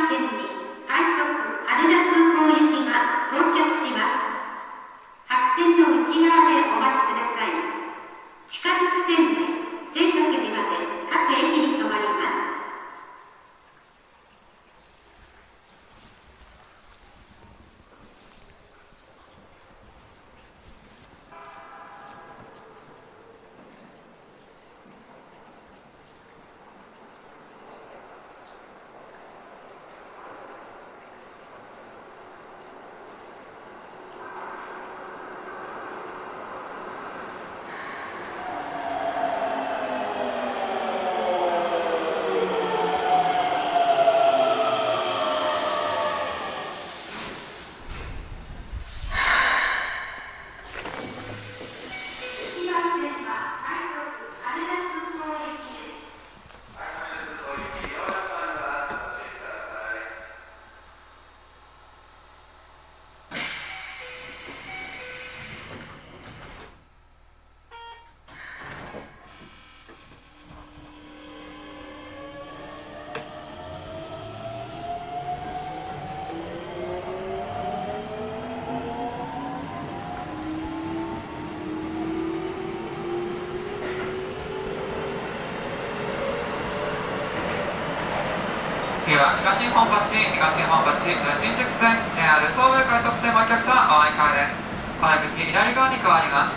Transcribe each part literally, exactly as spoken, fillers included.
線に快速羽田空港行きが到着します。白線の内側でお待ちください。地下鉄線で清覚寺まで各駅に停まります。 次は東日本橋、東日本橋、新宿線、ジェイアール 総武快速線のお客様、お乗り換えです。お出口左側に変わります。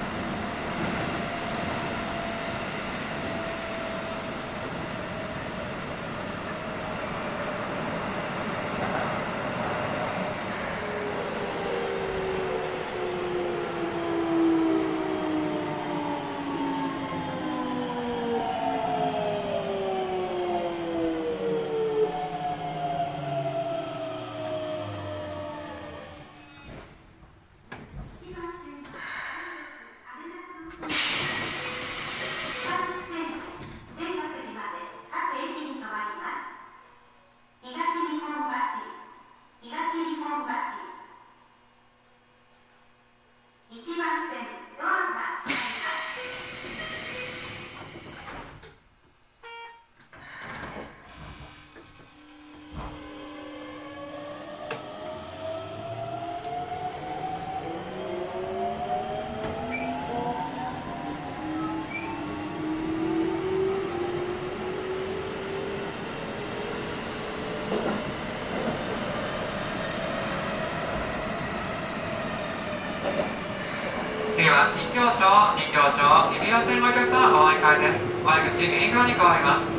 次は人形町、人形町、日比谷線のお客様、お乗り換えです。お出口右側に変わります。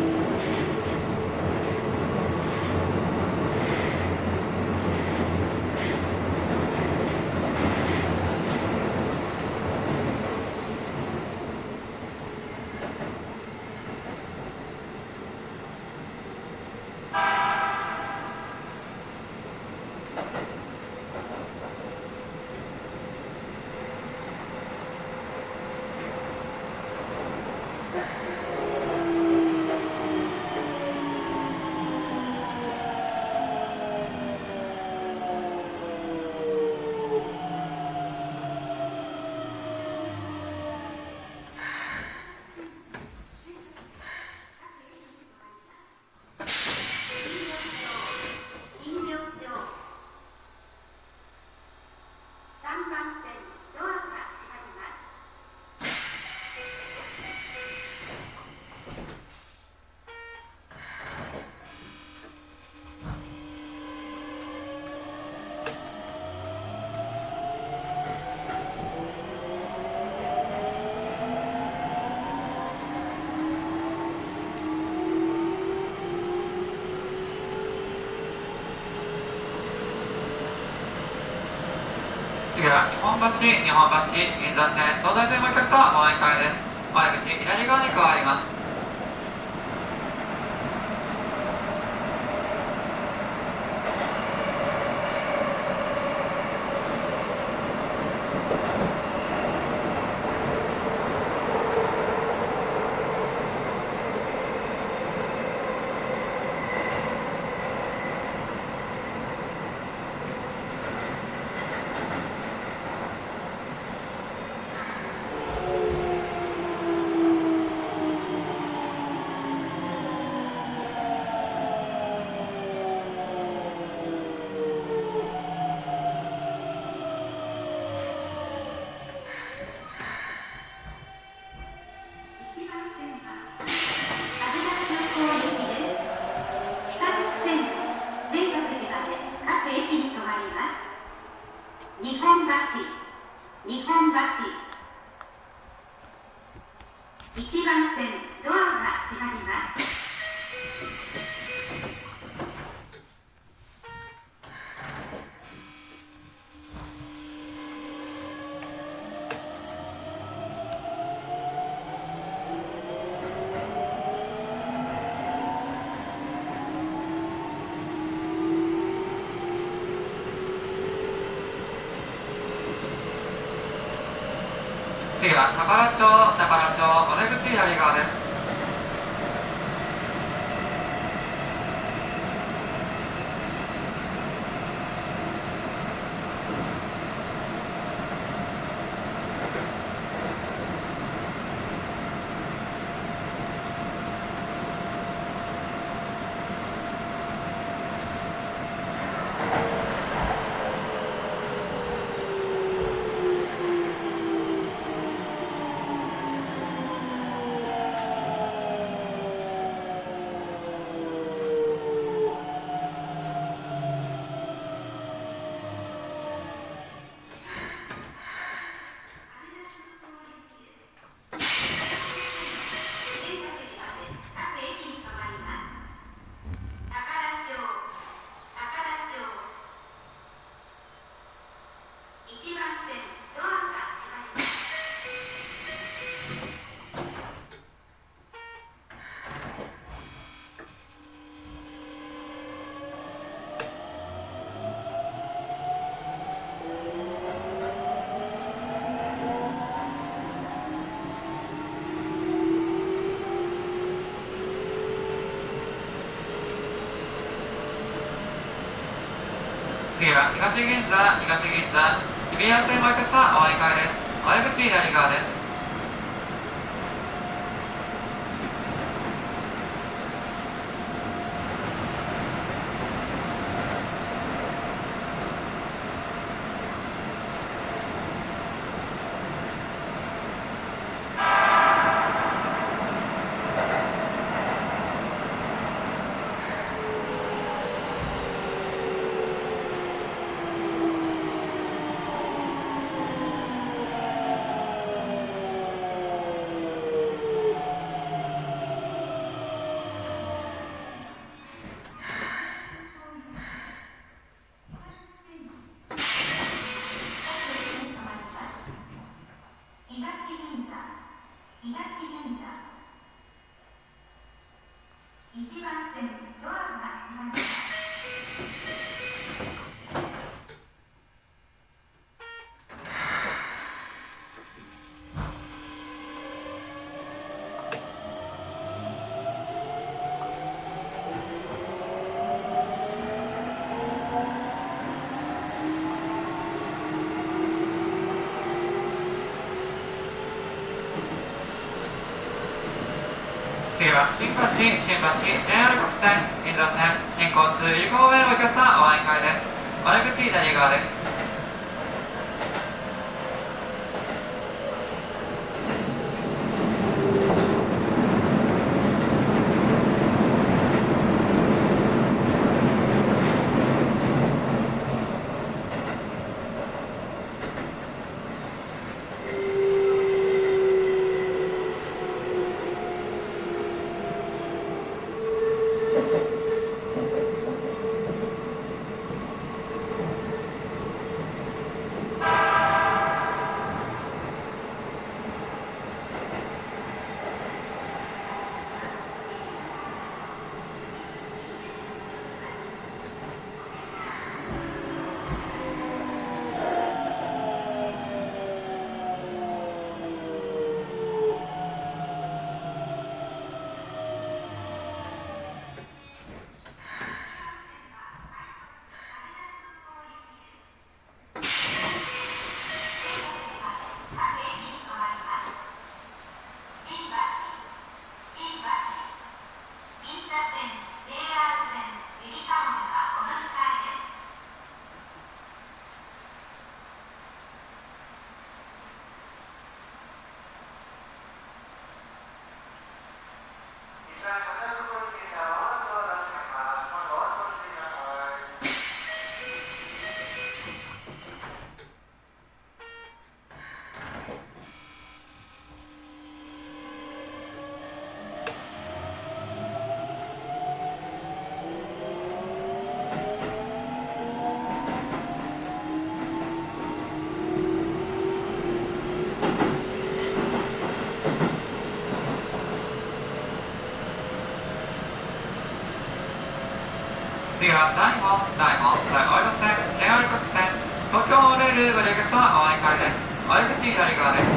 次は日本橋、日本橋、銀座線、東西線のお客様、お乗り換えです。お出口左側に変わります。 本橋いちばん線ドアが閉まります。 次は田原町、田原町、お出口左側です。次は東銀座、東銀座、日比谷線もお客さんお乗り換えです。お出口左側です。次は新橋、新橋、ジェイアール 国線、銀座線、新交通入口へのお客さんお乗り換えです。お出口左側です。 次は大門、大門、大門路線、ジェイアール 各線、東京モノレールご利用客様お乗り換えです。お出口左側です。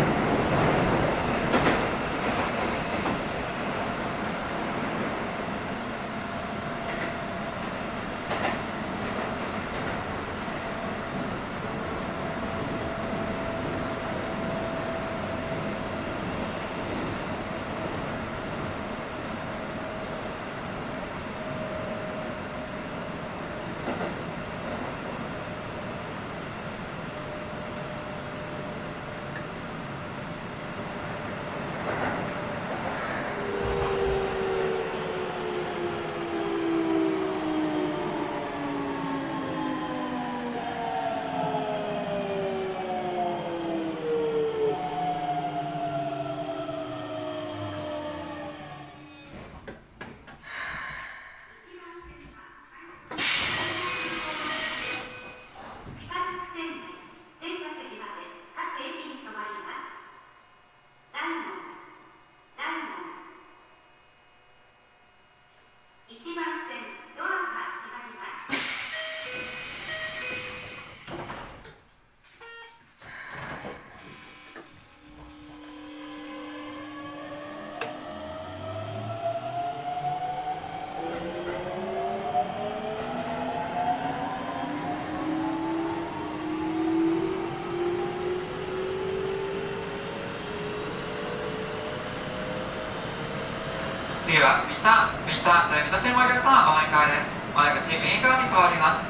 次は三田、三田、三田線お客様お乗り換えです。お出口右側に変わります。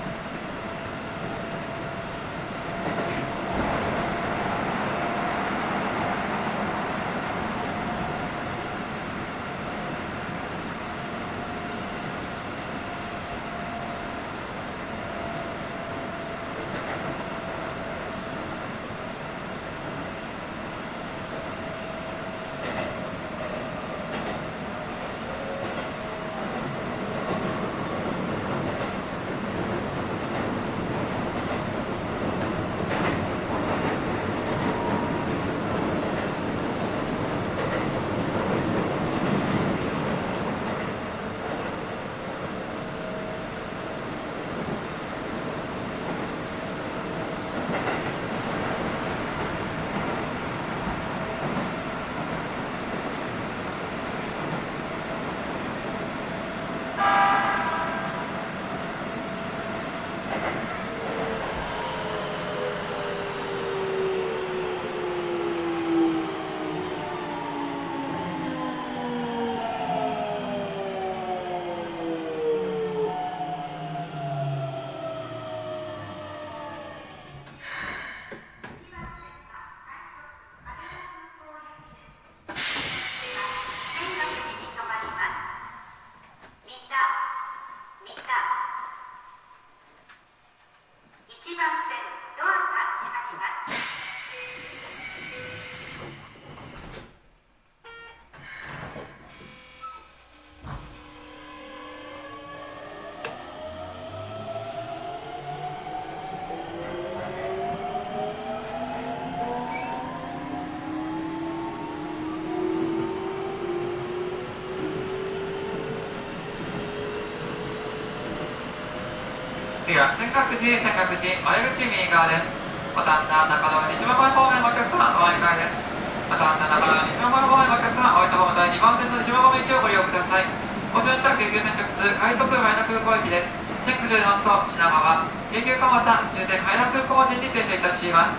次は泉岳寺、泉岳寺、お出口右側です。五反田、中野、西馬込方面のお客様お乗り換えです。五反田、中野、西馬込方面のお客様、大分ホーム第にばん線の西馬込駅をご利用ください。ご乗車京急線直通、海徳羽田空港駅です。チェック中でますと、品川、京急蒲田、終点羽田空港陣に停車いたします。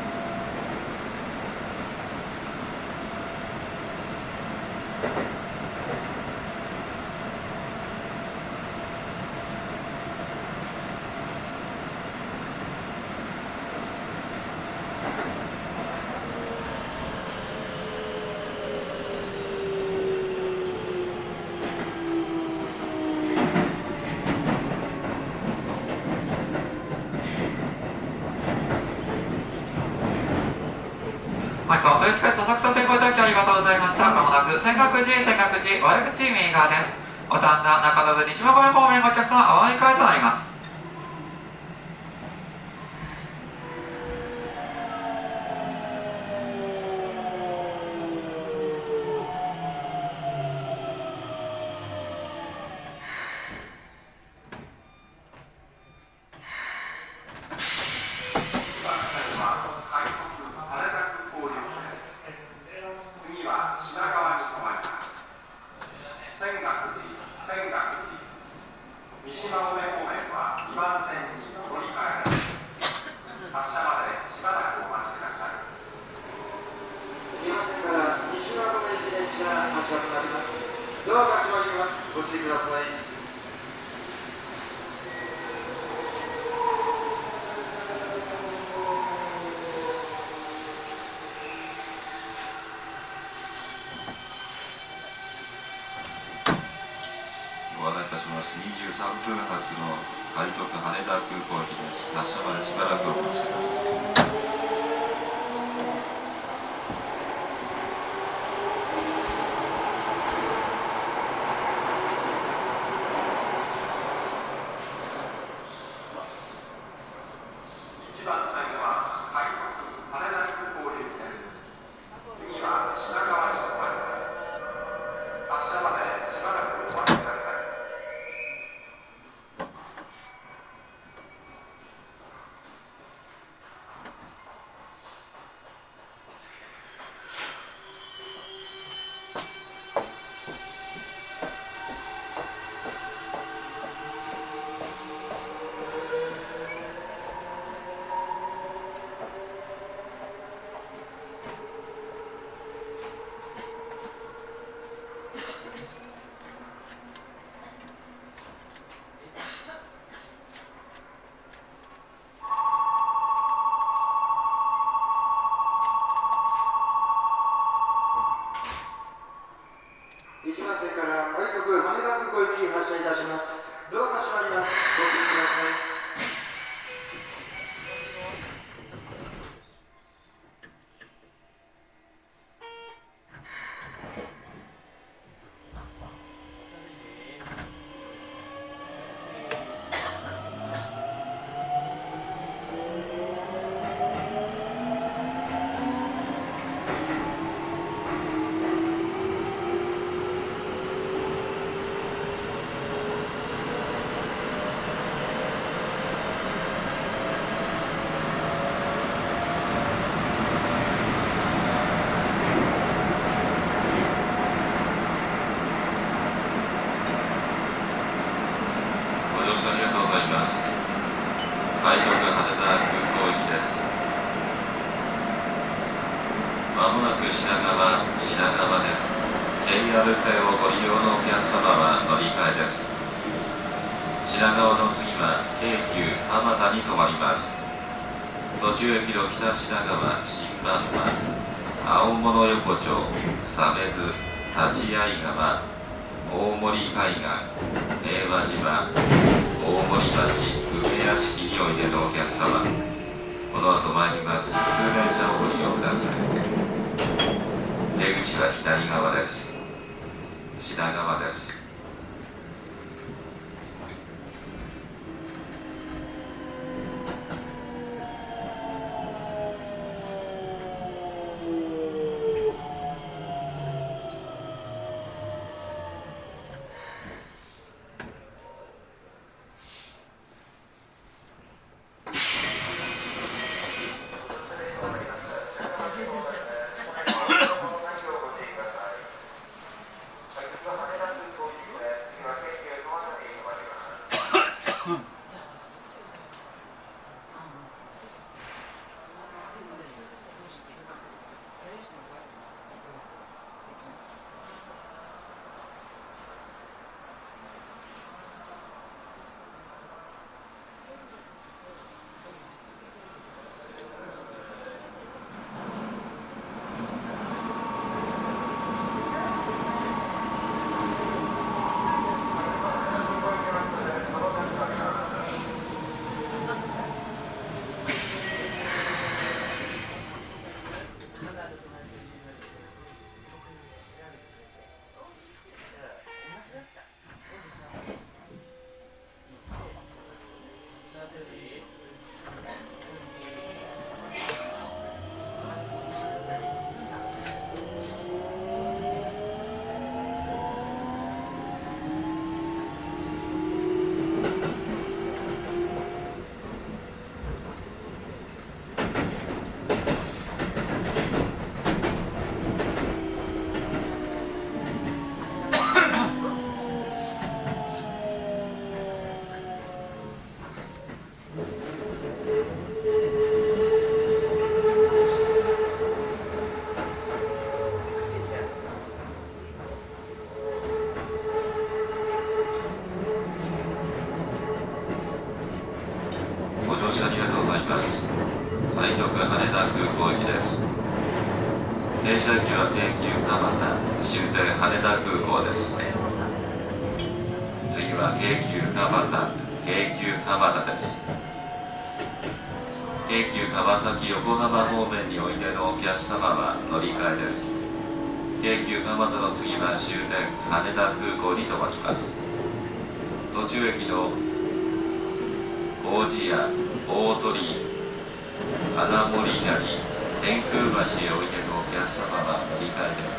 はい、そう、というチケット、浅草線ご搭乗ありがとうございました。まもなく、泉岳寺、泉岳寺、お出口右側です。五反田、中延、西馬込方面のお客様、お乗り換えとなります。 な発車となります。ドアが閉まります。ご注意ください。 ご案内いたします。にじゅうさんぷん発の海徳羽田空港行きです。発車までしばらくお待ちください。 いちばん線は海徳羽田空港行きです。次は品川に止まります。発車までしばらくお待ちください。 いちばん線から海徳羽田空港行き発車いたします。ドアが閉まります。ご注意ください。 ご乗車ありがとうございます。海徳羽田空港行きです。まもなく品川、品川です。ジェイアール 線をご利用のお客様は乗り換えです。品川の次は京急蒲田に停まります。途中駅の北品川、新馬場、青物横丁、鮫洲、立会川、大森海岸、平和島、大森町、梅屋敷においでのお客様、この後参ります普通電車をご利用ください。出口は左側です。品川です。 停車駅は京急蒲田、終点羽田空港です。次は京急蒲田、京急蒲田です。京急川崎横浜方面においでのお客様は乗り換えです。京急蒲田の次は終点羽田空港に停まります。途中駅の王子屋、大鳥居、穴守稲荷、天空橋へおいでのお客様は乗り換えです。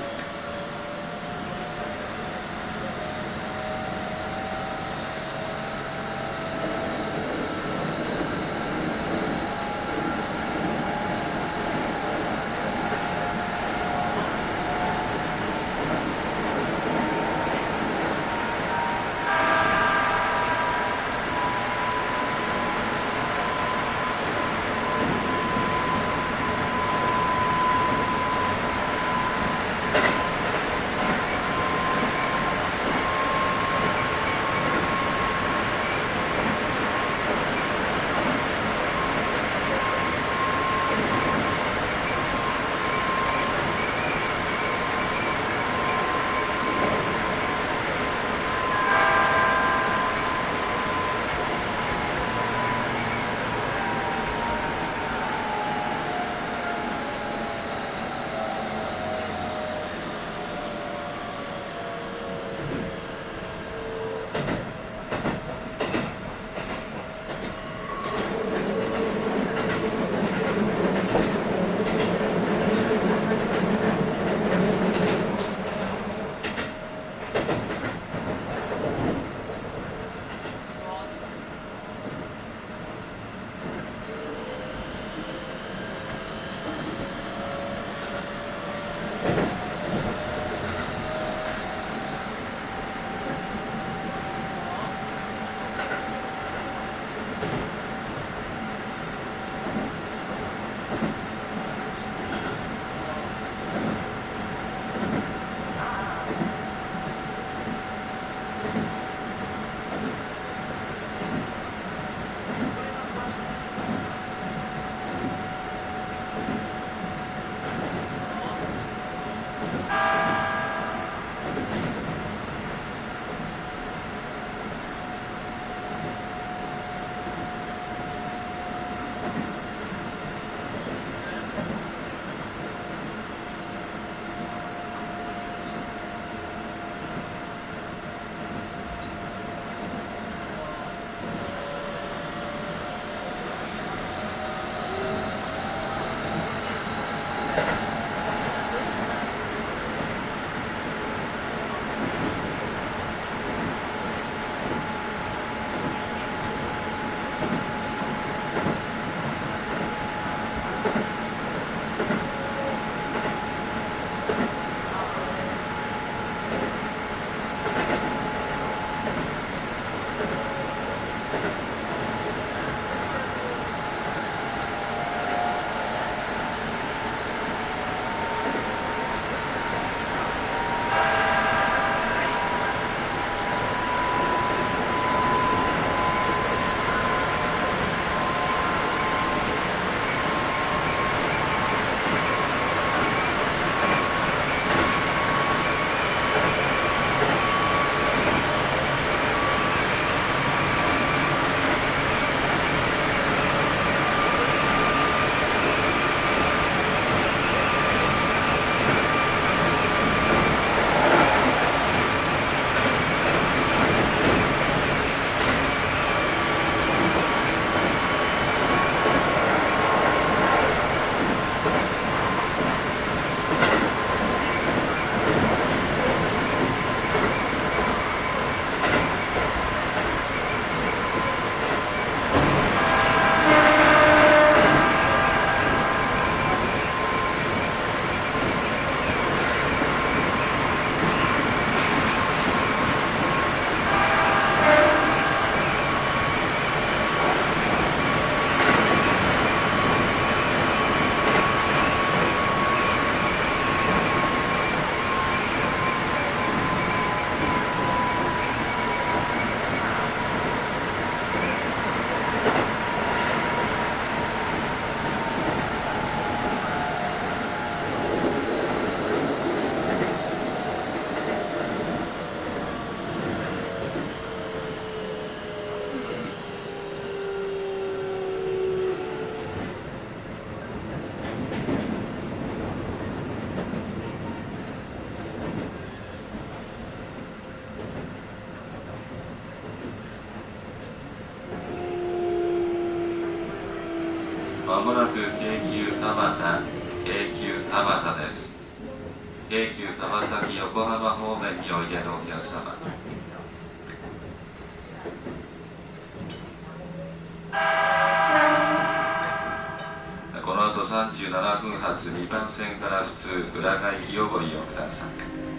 俣です。京急川崎横浜方面においでのお客様。この後さんじゅうななふん発にばん線から普通浦賀行きをご利用ください。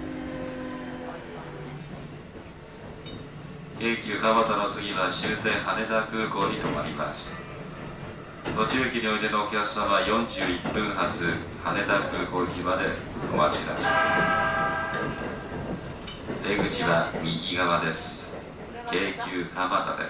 京急蒲田の次は終点羽田空港に停まります。途中駅においでのお客様はよんじゅういっぷん発羽田空港行きまでお待ちください。出口は右側です。京急蒲田です。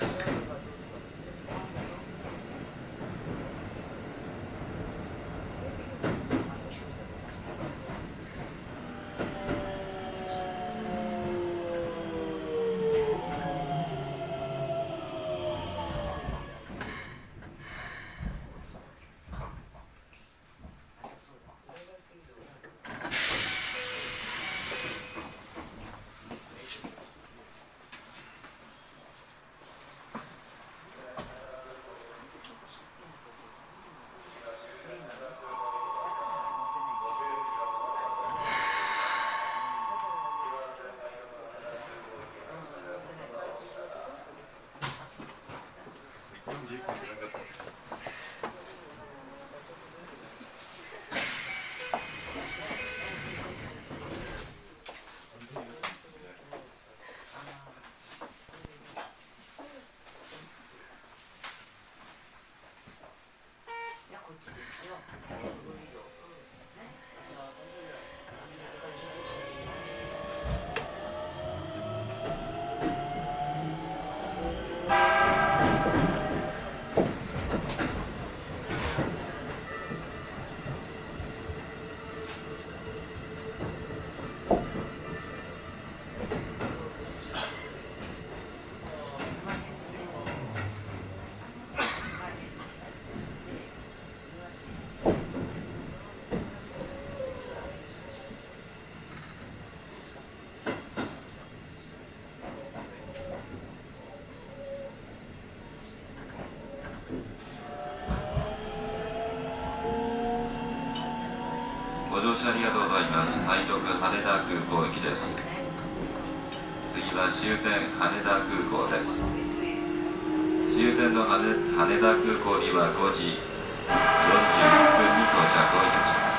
ご乗車ありがとうございます。愛徳羽田空港行きです。次は終点羽田空港です。終点の羽羽田空港にはごじよんじゅういっぷんに到着をいたします。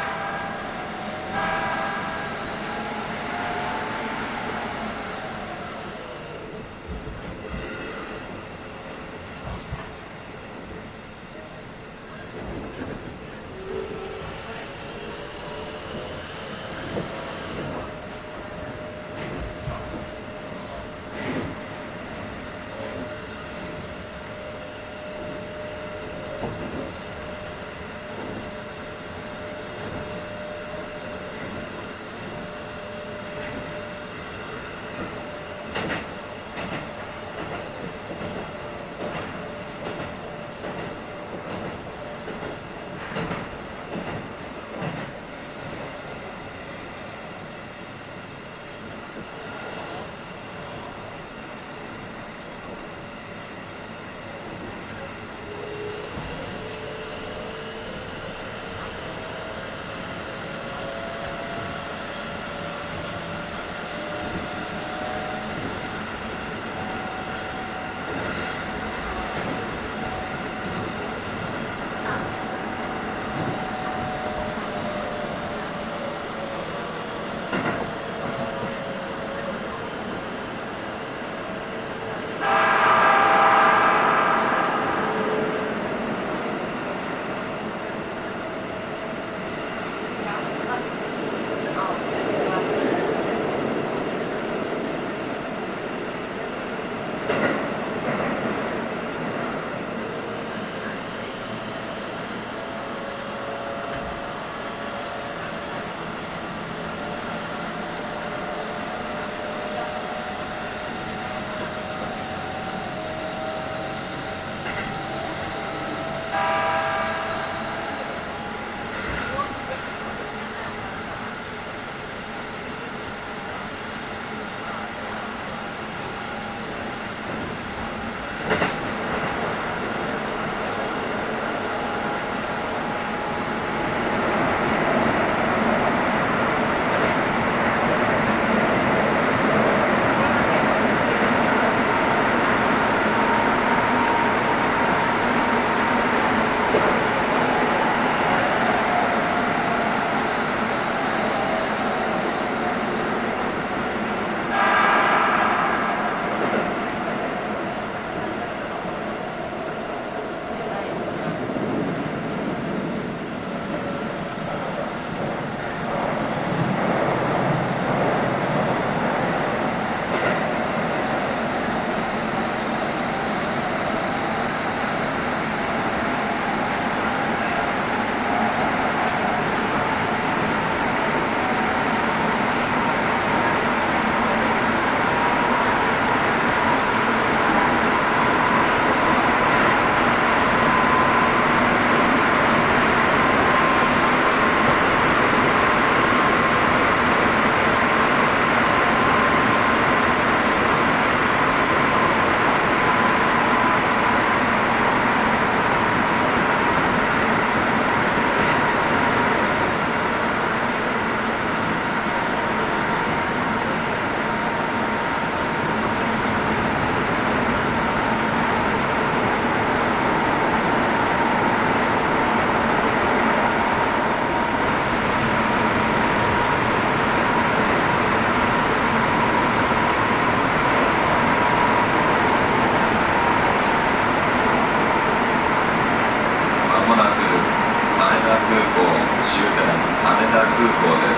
港です。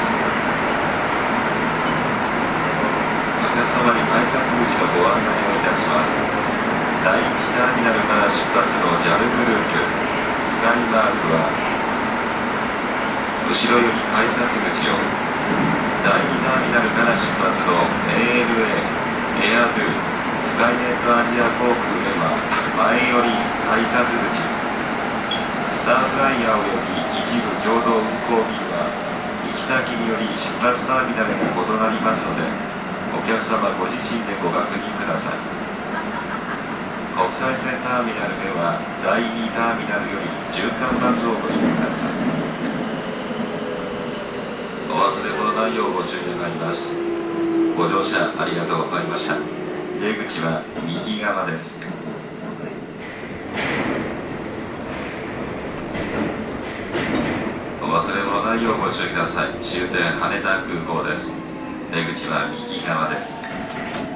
お客様に改札口のご案内をいたします。だいいちターミナルから出発の ジャル グループスカイマークは後ろより改札口を、だいにターミナルから出発の エーエルエー、エアドゥ、スカイネットアジア航空では前より改札口、スターフライヤーおよび一部共同運航便は行き先により出発ターミナルが異なりますので、お客様ご自身でご確認ください。国際線ターミナルではだいにターミナルより循環バスをご利用ください。お忘れ物ないようご注意願います。ご乗車ありがとうございました。出口は右側です。お忘れ物ないようご注意ください。終点羽田空港です。出口は右側です。